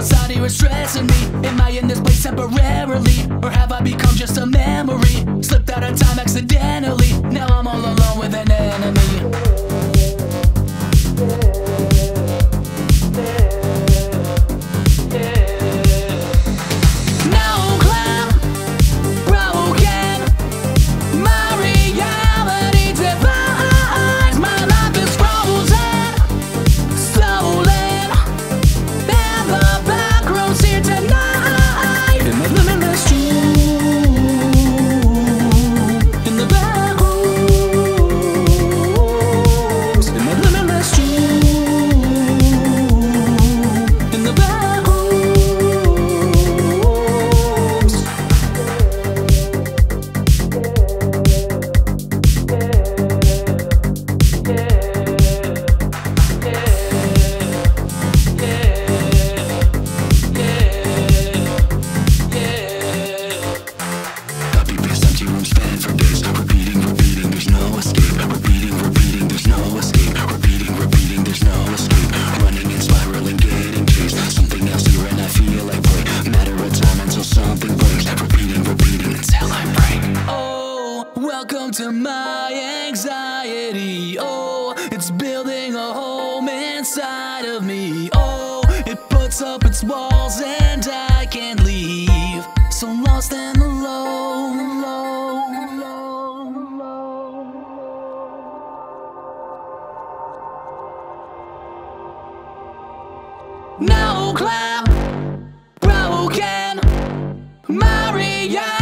Anxiety was stressing me. Am I in this place temporarily, or have I become just a memory? Slipped out of time accidentally. Now I'm all alone with an enemy. Welcome to my anxiety. Oh, it's building a home inside of me. Oh, it puts up its walls and I can't leave. So lost and alone, alone, alone, alone. No cloud, broken, Maria.